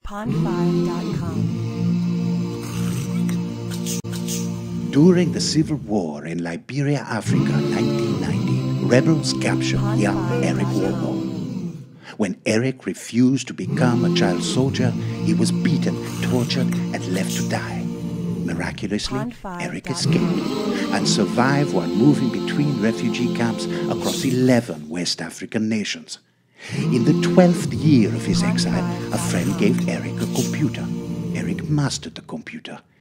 Pond5.com. During the Civil War in Liberia, Africa, 1990, rebels captured young Eric Warlow. When Eric refused to become a child soldier, he was beaten, tortured, and left to die. Miraculously, Eric escaped and survived while moving between refugee camps across 11 West African nations. In the 12th year of his exile, a friend gave Eric a computer. Eric mastered the computer.